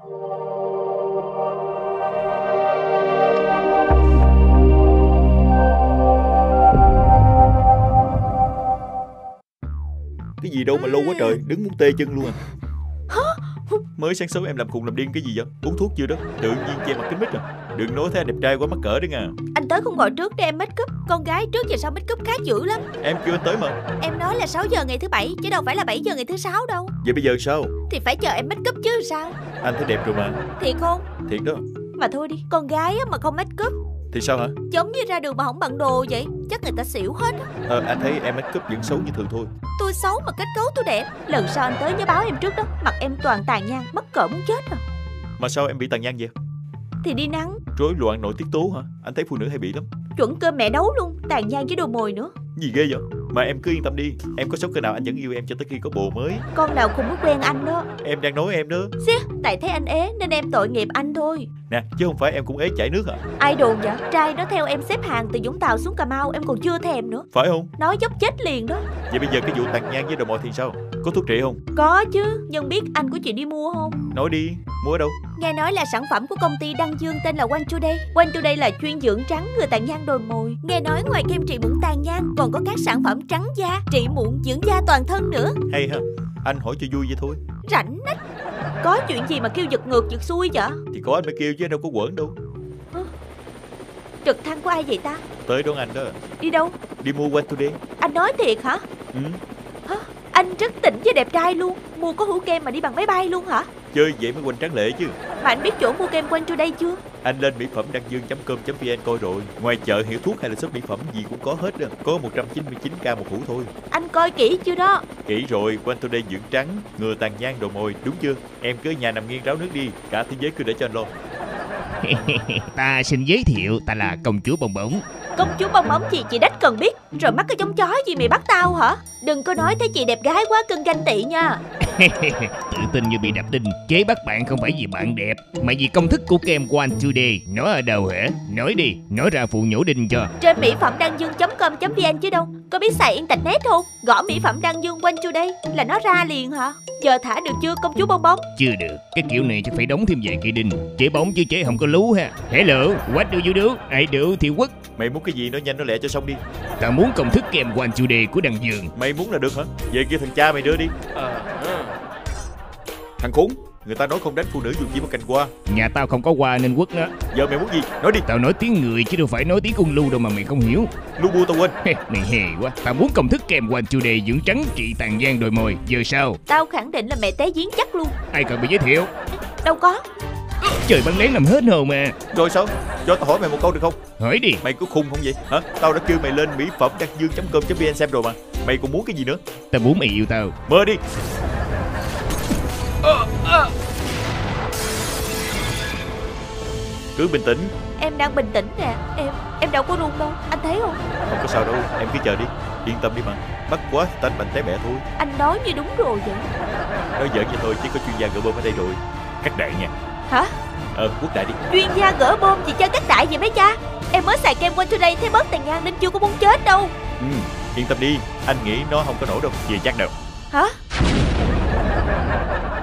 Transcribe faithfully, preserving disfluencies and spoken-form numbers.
Cái gì đâu mà lâu quá trời, đứng muốn tê chân luôn à. Mới sáng sớm em làm khùng làm điên cái gì vậy? Uống thuốc chưa đó? Tự nhiên che mặt kính mít à? Đừng nói thế anh đẹp trai quá mắc cỡ đấy nha. Anh tới không gọi trước để em make up. Con gái trước giờ sau make up khá dữ lắm. Em kêu anh tới mà. Em nói là sáu giờ ngày thứ bảy chứ đâu phải là bảy giờ ngày thứ sáu đâu. Vậy bây giờ sao? Thì phải chờ em make up chứ sao. Anh thấy đẹp rồi mà. Thiệt không? Thiệt đó. Mà thôi đi, con gái mà không make up thì sao hả? Giống như ra đường mà không bận đồ vậy. Chắc người ta xỉu hết á. Ờ anh thấy em make up vẫn xấu như thường thôi. Tôi xấu mà kết cấu tôi đẹp. Lần sau anh tới nhớ báo em trước đó. Mặt em toàn tàn nhang, mắc cỡ muốn chết rồi. Mà sao em bị tàn nhang vậy? Thì đi nắng. Rối loạn nội tiết tố hả? Anh thấy phụ nữ hay bị lắm. Chuẩn cơm mẹ nấu luôn. Tàn nhang với đồ mồi nữa. Gì ghê vậy? Mà em cứ yên tâm đi. Em có sống cỡ nào anh vẫn yêu em cho tới khi có bồ mới. Con nào cũng muốn quen anh đó. Em đang nói em đó. Xía, tại thấy anh ế nên em tội nghiệp anh thôi. Nè, chứ không phải em cũng ế chảy nước hả? Ai đồn vậy? Trai nó theo em xếp hàng từ Vũng Tàu xuống Cà Mau em còn chưa thèm nữa. Phải không? Nói dốc chết liền đó. Vậy bây giờ cái vụ tàn nhang với đồ mồi thì sao? Có thuốc trị không? Có chứ, nhưng biết anh có chuyện đi mua không? Nói đi, mua ở đâu? Nghe nói là sản phẩm của công ty Đăng Dương tên là One Today. One Today là chuyên dưỡng trắng người tàn nhang đồi mồi. Nghe nói ngoài kem trị mụn tàn nhang còn có các sản phẩm trắng da, trị mụn, dưỡng da toàn thân nữa. Hay ha, anh hỏi cho vui vậy thôi. Rảnh nách. Có chuyện gì mà kêu giật ngược giật xuôi vậy? Thì có anh mới kêu chứ đâu có quẩn đâu. Hả? Trực thăng của ai vậy ta? Tới đón anh đó. Đi đâu? Đi mua One Today. Anh nói thiệt hả? Ừ. Hả? Anh rất tỉnh với đẹp trai luôn. Mua có hũ kem mà đi bằng máy bay luôn hả? Chơi vậy mới quanh tráng lệ chứ. Mà anh biết chỗ mua kem One Today chưa? Anh lên mỹ phẩm đăng dương chấm com chấm vn coi rồi. Ngoài chợ hiệu thuốc hay là shop mỹ phẩm gì cũng có hết đó. Có một trăm chín mươi chín k một hũ thôi. Anh coi kỹ chưa đó? Kỹ rồi. One Today dưỡng trắng, ngừa tàn nhang đồ mồi, đúng chưa? Em cứ ở nhà nằm nghiêng ráo nước đi. Cả thế giới cứ để cho anh lo. Ta xin giới thiệu, ta là công chúa bong bóng. Công chúa bong bóng gì chị đách cần biết. Rồi mắc cái giống chó gì mày bắt tao hả? Đừng có nói thấy chị đẹp gái quá cưng ganh tị nha. Tự tin như bị đập đinh. Chế bắt bạn không phải vì bạn đẹp, mà vì công thức của kem One Today. Nó ở đâu hả? Nói đi, nói ra phụ nhổ đinh cho. Trên mỹ phẩm đăng dương chấm com chấm vn chứ đâu. Có biết xài internet không? Gõ mỹ phẩm đăng dương One Today là nó ra liền hả? Giờ thả được chưa công chúa bong bóng? Chưa được, cái kiểu này chắc phải đóng thêm vài cây đinh. Chế bóng chứ chế không có lú ha. Hello, what do you do? I do thì quất. Mày muốn cái gì nó nhanh nó lẹ cho xong đi. Ta muốn công thức kem One Today của đằng Dương. Mày muốn là được hả? Về kia thằng cha mày đưa đi. À, à. Thằng khốn, người ta nói không đánh phụ nữ dùng gì mà cành qua. Nhà tao không có qua nên quất đó. Giờ mày muốn gì? Nói đi. Tao nói tiếng người chứ đâu phải nói tiếng con lu đâu mà mày không hiểu. Lu bua tao quên. Mày hề quá. Tao muốn công thức kem One Today dưỡng trắng trị tàn nhang đồi mồi. Giờ sao? Tao khẳng định là mẹ té giếng chắc luôn. Ai cần bị giới thiệu? Đâu có. Trời bắn lén làm hết hồn mà. Rồi sao? Cho tao hỏi mày một câu được không? Hỏi đi. Mày có khùng không vậy? Hả? Tao đã kêu mày lên mỹ phẩm đăng dương chấm com chấm vn xem rồi mà. Mày còn muốn cái gì nữa? Tao muốn mày yêu tao. Mơ đi. À, à. Cứ bình tĩnh. Em đang bình tĩnh nè. Em em đâu có run đâu. Anh thấy không? Không có sao đâu. Em cứ chờ đi. Yên tâm đi mà. Bắt quá tánh bành té bẹ thôi. Anh nói như đúng rồi vậy. Nói giỡn vậy thôi chứ có chuyên gia gỡ bơm ở đây rồi. Cắt đại nha. Hả? Ờ quốc đại đi. Chuyên gia gỡ bơm gì chơi cắt đại vậy mấy cha? Em mới xài kem One Today thấy bớt tàn nhang nên chưa có muốn chết đâu. Ừ, yên tâm đi. Anh nghĩ nó không có nổ đâu. Về chắc đâu. Hả?